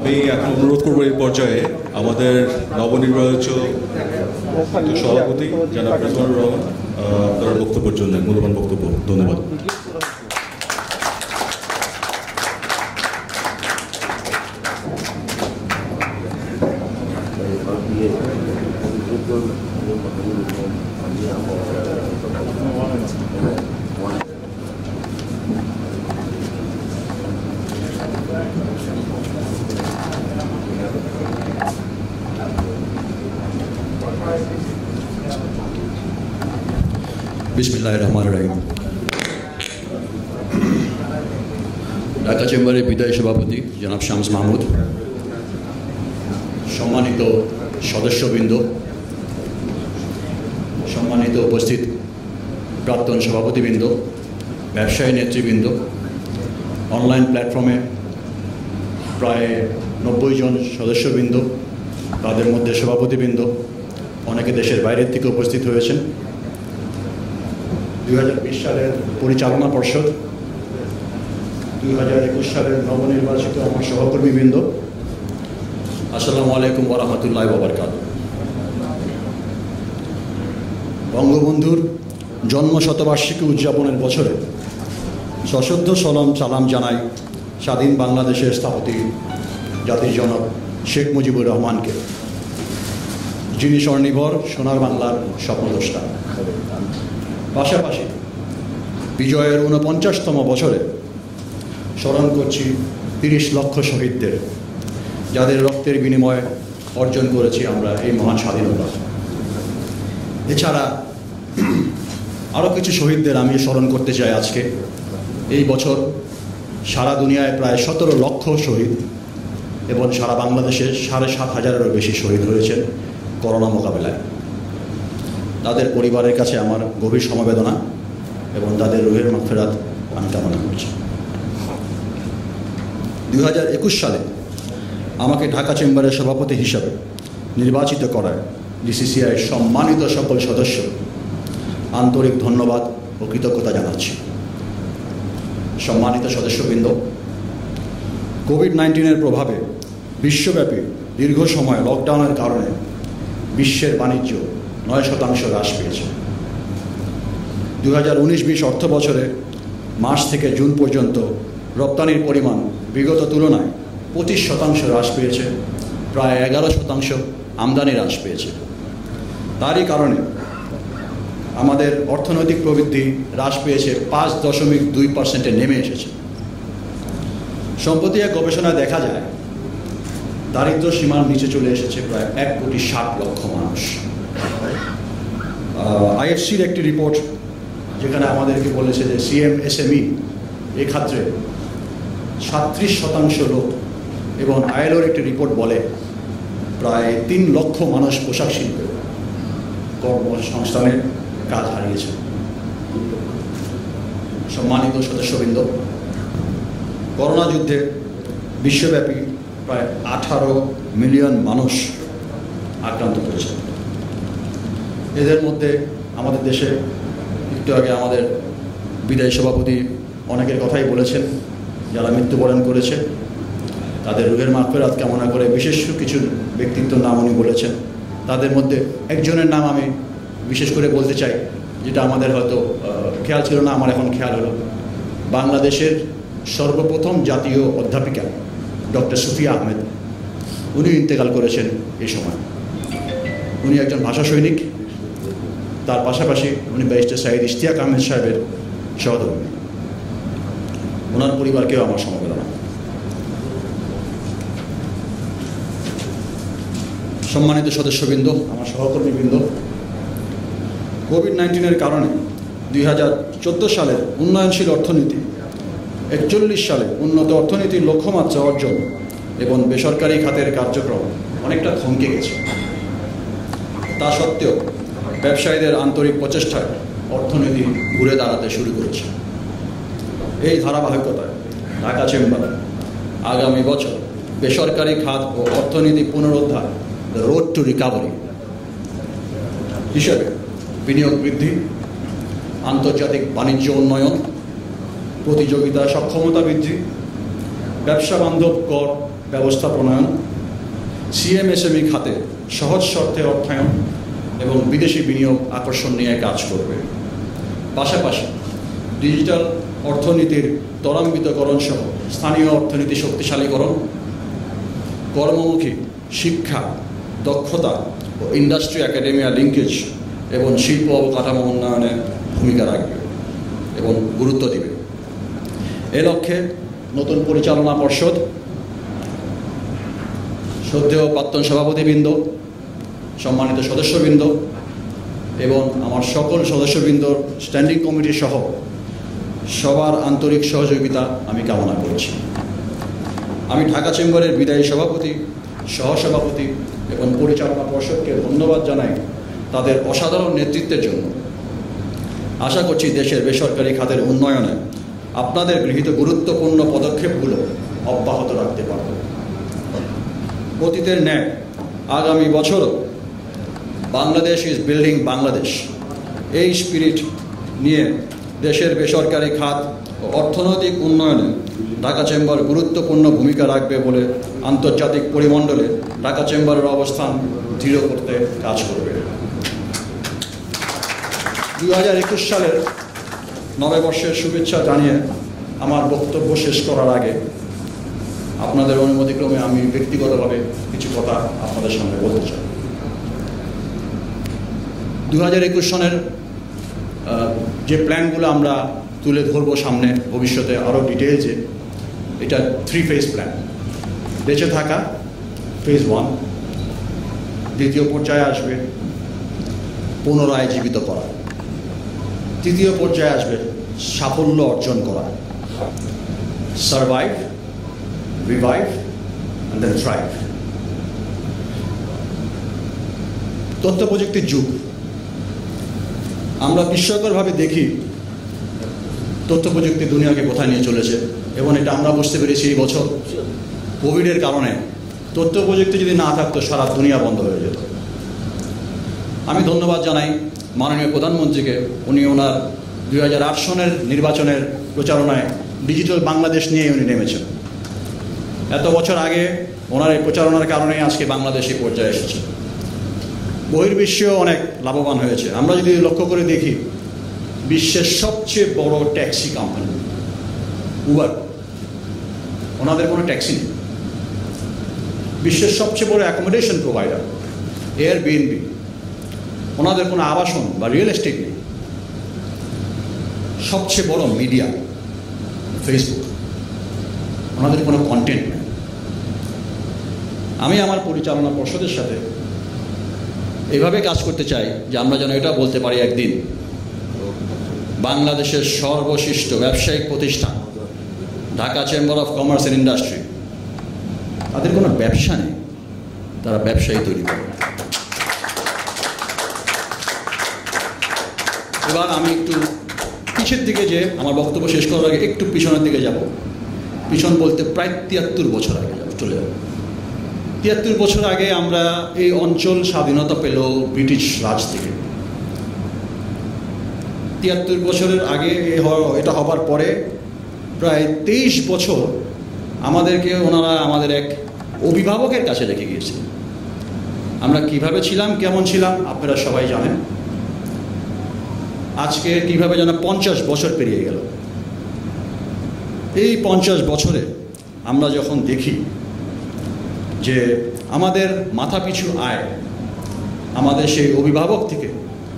আমি এখন অনুরোধ করবো এই পর্যায়ে আমাদের নবনির্বাচিত সভাপতি জনাব রেজওয়ানুর রহমান তার বক্তব্যের জন্য মূল্যবান বক্তব্য। ধন্যবাদ। বিসমিল্লাহির রহমানির রহিম। ঢাকা চেম্বারের বিদায়ী সভাপতি জনাব শামস মাহমুদ, সম্মানিত সদস্যবৃন্দ, সম্মানিত উপস্থিত প্রাক্তন সভাপতিবৃন্দ, ব্যবসায়ী নেতৃবৃন্দ, অনলাইন প্ল্যাটফর্মে প্রায় 90 জন সদস্যবৃন্দ, তাদের মধ্যে সভাপতিবৃন্দ, অনেকে দেশের বাইরের থেকে উপস্থিত হয়েছেন, 2020 সালের পরিচালনা পর্ষদ, 2021 সালের নবনির্বাচিত আমার সহকর্মীবৃন্দ, আসসালামু আলাইকুম ওয়া রাহমাতুল্লাহি ওয়া বারাকাতুহু। বঙ্গবন্ধুর জন্ম শতবার্ষিকী উদযাপনের বছরে সশ্রদ্ধ সালাম জানাই স্বাধীন বাংলাদেশের স্থপতি জাতির জনক শেখ মুজিবুর রহমানকে, যিনি স্বনির্ভর সোনার বাংলার স্বপ্নদ্রষ্টা। পাশাপাশি বিজয়ের 49তম বছরে স্মরণ করছি 30 লক্ষ শহীদদের, যাদের রক্তের বিনিময়ে অর্জন করেছি আমরা এই মহান স্বাধীনতা। এছাড়া আরও কিছু শহীদদের আমি স্মরণ করতে চাই আজকে। এই বছর সারা দুনিয়ায় প্রায় 17 লক্ষ শহীদ এবং সারা বাংলাদেশে 7,500-এরও বেশি শহীদ হয়েছেন করোনা মোকাবেলায়। তাদের পরিবারের কাছে আমার গভীর সমবেদনা এবং তাদের রুহের মাগফিরাত আমি কামনা করছি। 2021 সালে আমাকে ঢাকা চেম্বারের সভাপতি হিসাবে নির্বাচিত করায় ডিসিসিআই সম্মানিত সকল সদস্য আন্তরিক ধন্যবাদ ও কৃতজ্ঞতা জানাচ্ছি। সম্মানিত সদস্যবৃন্দ, কোভিড-19-এর প্রভাবে বিশ্বব্যাপী দীর্ঘ সময় লকডাউনের কারণে বিশ্বের বাণিজ্য 9% হ্রাস পেয়েছে। 2019-20 অর্থ বছরে মার্চ থেকে জুন পর্যন্ত রপ্তানির পরিমাণ বিগত তুলনায় 25% হ্রাস পেয়েছে, প্রায় 11% আমদানি হ্রাস পেয়েছে। তারই কারণে আমাদের অর্থনৈতিক প্রবৃদ্ধি হ্রাস পেয়েছে 5.2%-এ নেমে এসেছে। সম্প্রতি এক গবেষণায় দেখা যায় দারিদ্র্য সীমার নিচে চলে এসেছে প্রায় 1,60,00,000 মানুষ। আইএফসির একটি রিপোর্ট যেখানে আমাদেরকে বলেছে যে সিএমএসএমই এই ক্ষেত্রে 37% লোক, এবং আইএলওর একটি রিপোর্ট বলে প্রায় 3 লক্ষ মানুষ পোশাক শিল্পে কর্মসংস্থানের কাজ হারিয়েছে। সম্মানিত সদস্যবৃন্দ, করোনা যুদ্ধে বিশ্বব্যাপী প্রায় 18 মিলিয়ন মানুষ আক্রান্ত হয়েছে। এদের মধ্যে আমাদের দেশে একটু আগে আমাদের বিদায়ী সভাপতি অনেকের কথাই বলেছেন, যারা মৃত্যুবরণ করেছে তাদের রুহের মাগফিরাত কামনা করে বিশেষ কিছু ব্যক্তিত্বের নাম উনি বলেছেন। তাদের মধ্যে একজনের নাম আমি বিশেষ করে বলতে চাই, যেটা আমাদের হয়তো খেয়াল ছিল না, আমার এখন খেয়াল হলো। বাংলাদেশের সর্বপ্রথম জাতীয় অধ্যাপিকা ডক্টর সুফিয়া আহমেদ, উনি ইন্তেকাল করেছেন এই সময়। উনি একজন ভাষা সৈনিক, তার পাশাপাশি উনি ব্যারিস্টার সাইদ ইশতিয়াক আহমেদ সাহেবের সহধর্মী। ওনার পরিবারকেও আমার সমবেদনা। সম্মানিত সদস্যবৃন্দ, আমার সহকর্মীবৃন্দ, কোভিড-19-এর কারণে 2014 সালের উন্নয়নশীল অর্থনীতি 41 সালে উন্নত অর্থনীতির লক্ষ্যমাত্রা অর্জন এবং বেসরকারি খাতের কার্যক্রম অনেকটা থমকে গেছে। তা সত্ত্বেও ব্যবসায়ীদের আন্তরিক প্রচেষ্টায় অর্থনীতি ঘুরে দাঁড়াতে শুরু করেছে। এই ধারাবাহিকতায় ঢাকা চেম্বার আগামী বছর বেসরকারি খাত ও অর্থনীতি পুনরুদ্ধার দ্য রোড টু রিকাভারি হিসেবে বিনিয়োগ বৃদ্ধি, আন্তর্জাতিক বাণিজ্য উন্নয়ন, প্রতিযোগিতা সক্ষমতা বৃদ্ধি, ব্যবসা বান্ধব কর ব্যবস্থা প্রণয়ন, সিএমএসএমই খাতে সহজ শর্তে অর্থায়ন এবং বিদেশি বিনিয়োগ আকর্ষণ নিয়ে কাজ করবে। পাশাপাশি ডিজিটাল অর্থনীতির ত্বরান্বিতকরণ সহ স্থানীয় অর্থনীতি শক্তিশালীকরণ, কর্মমুখী শিক্ষা, দক্ষতা ও ইন্ডাস্ট্রি একাডেমিয়া লিঙ্কেজ এবং শিল্প অবকাঠামো উন্নয়নে ভূমিকা রাখবে এবং গুরুত্ব দিবে। এ লক্ষ্যে নতুন পরিচালনা পর্ষদ, শ্রদ্ধেয় প্রাক্তন সভাপতিবৃন্দ, সম্মানিত সদস্যবৃন্দ এবং আমার সকল সদস্যবৃন্দ, স্ট্যান্ডিং কমিটি সহ সবার আন্তরিক সহযোগিতা আমি কামনা করছি। আমি ঢাকা চেম্বারের বিদায়ী সভাপতি, সহসভাপতি এবং পরিচালনা পর্ষদকে ধন্যবাদ জানাই তাদের অসাধারণ নেতৃত্বের জন্য। আশা করছি দেশের বেসরকারি খাতের উন্নয়নে আপনাদের গৃহীত গুরুত্বপূর্ণ পদক্ষেপগুলো অব্যাহত রাখতে পারব। অতীতের ন্যায় আগামী বছরও বাংলাদেশ ইজ বিল্ডিং বাংলাদেশ, এই স্পিরিট নিয়ে দেশের বেসরকারি খাত ও অর্থনৈতিক উন্নয়নে ঢাকা চেম্বার গুরুত্বপূর্ণ ভূমিকা রাখবে বলে আন্তর্জাতিক পরিমণ্ডলে ঢাকা চেম্বারের অবস্থান দৃঢ় করতে কাজ করবে। 2021 সালের নববর্ষের শুভেচ্ছা জানিয়ে আমার বক্তব্য শেষ করার আগে আপনাদের অনুমতিক্রমে আমি ব্যক্তিগতভাবে কিছু কথা আপনাদের সামনে বলতে চাই। 2021 সনের যে প্ল্যানগুলো আমরা তুলে ধরবো সামনে ভবিষ্যতে আরও ডিটেলসে, এটা 3 ফেজ প্ল্যান। বেঁচে থাকা ফেজ 1, দ্বিতীয় পর্যায়ে আসবে পুনরায় জীবিত করা, তৃতীয় পর্যায়ে আসবে সাফল্য অর্জন করা, survive, revive and then thrive. তথ্য প্রযুক্তির যুগ, আমরা বিস্ময়করভাবে দেখি তথ্য প্রযুক্তি দুনিয়াকে কোথায় নিয়ে চলেছে, এবং এটা আমরা বুঝতে পেরেছি এই বছর কোভিডের কারণে। তথ্য প্রযুক্তি যদি না থাকতো সারা দুনিয়া বন্ধ হয়ে যেত। আমি ধন্যবাদ জানাই মাননীয় প্রধানমন্ত্রীকে, উনি ওনার 2008 সনের নির্বাচনের প্রচারণায় ডিজিটাল বাংলাদেশ নিয়ে উনি নেমেছেন। এত বছর আগে ওনার এই প্রচারণার কারণেই আজকে বাংলাদেশ এই পর্যায়ে এসেছে। বহির্বিশ্বেও অনেক লাভবান হয়েছে। আমরা যদি লক্ষ্য করে দেখি, বিশ্বের সবচেয়ে বড় ট্যাক্সি কোম্পানি উবার, ওনাদের কোনো ট্যাক্সি নেই। বিশ্বের সবচেয়ে বড় অ্যাকোমোডেশন প্রোভাইডার এয়ারবিএনবি, ওনাদের কোনো আবাসন বা রিয়েল এস্টেট নেই। সবচেয়ে বড় মিডিয়া ফেসবুক, ওনাদের কোনো কন্টেন্ট নেই। আমি আমার পরিচালনা পর্ষদের সাথে এভাবে কাজ করতে চাই যে আমরা যেন এটা বলতে পারি একদিন বাংলাদেশের সর্বশ্রেষ্ঠ ব্যবসায়িক প্রতিষ্ঠান Dhaka chamber of commerce and industry, তাদের কোনো ব্যবসা নেই, তারা ব্যবসায়ী তৈরি করে। এবার আমি একটু পিছের দিকে, যে আমার বক্তব্য শেষ করার আগে একটু পিছনের দিকে যাব। পিছন বলতে প্রায় 73 বছর আগে চলে যাব। 73 বছর আগে আমরা এই অঞ্চল স্বাধীনতা পেল ব্রিটিশ রাজ থেকে। 73 বছরের আগে এটা হবার পরে প্রায় 23 বছর আমাদেরকে ওনারা আমাদের এক অভিভাবকের কাছে রেখে গিয়েছিলেন। আমরা কিভাবে ছিলাম, কেমন ছিলাম আপনারা সবাই জানেন। আজকে কিভাবে যেন 50 বছর পেরিয়ে গেল। এই 50 বছরে আমরা যখন দেখি যে আমাদের মাথাপিছু আয় আমাদের সেই অভিভাবক থেকে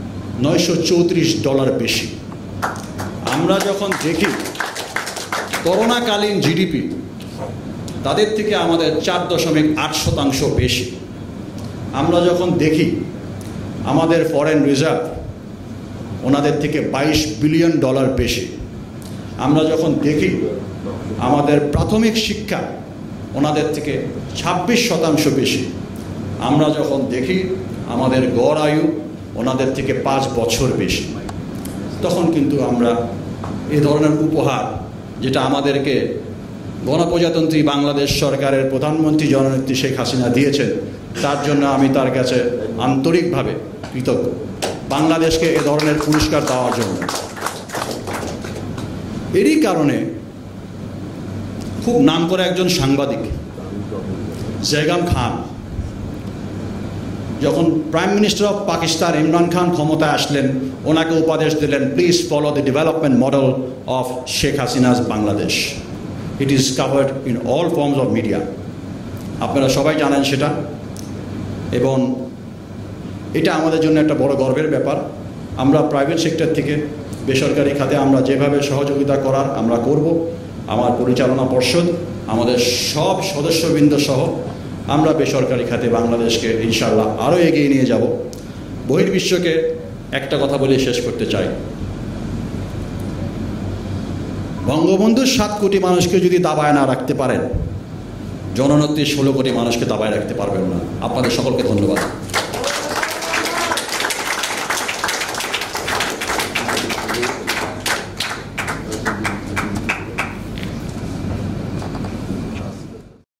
$934 বেশি, আমরা যখন দেখি করোনাকালীন জিডিপি তাদের থেকে আমাদের 4.8% বেশি, আমরা যখন দেখি আমাদের ফরেন রিজার্ভ ওনাদের থেকে $22 বিলিয়ন বেশি, আমরা যখন দেখি আমাদের প্রাথমিক শিক্ষা ওনাদের থেকে 26% বেশি, আমরা যখন দেখি আমাদের গড় আয়ু ওনাদের থেকে 5 বছর বেশি, তখন কিন্তু আমরা এই ধরনের উপহার, যেটা আমাদেরকে গণপ্রজাতন্ত্রী বাংলাদেশ সরকারের প্রধানমন্ত্রী জননেত্রী শেখ হাসিনা দিয়েছেন, তার জন্য আমি তার কাছে আন্তরিকভাবে কৃতজ্ঞ, বাংলাদেশকে এ ধরনের পুরস্কার দেওয়ার জন্য। এরই কারণে খুব নাম করে একজন সাংবাদিক জেগাম খান যখন prime minister of Pakistan Imran Khan ক্ষমতায় আসলেন, ওনাকে উপদেশ দিলেন, please follow the development model of Sheikh Hasina's Bangladesh. It is covered in all forms of media. আপনারা সবাই জানেন সেটা, এবং এটা আমাদের জন্য একটা বড় গর্বের ব্যাপার। আমরা প্রাইভেট সেক্টর থেকে বেসরকারি খাতে আমরা যেভাবে সহযোগিতা করার আমরা করব। আমার পরিচালনা পর্ষদ, আমাদের সব সদস্যবৃন্দ সহ আমরা বেসরকারি খাতে বাংলাদেশকে ইনশাআল্লাহ আরও এগিয়ে নিয়ে যাব। বহির্বিশ্বকে একটা কথা বলে শেষ করতে চাই, বঙ্গবন্ধুর 7 কোটি মানুষকে যদি দাবায় না রাখতে পারেন, জননেত্রী 16 কোটি মানুষকে দাবায় রাখতে পারবেন না। আপনাদের সকলকে ধন্যবাদ।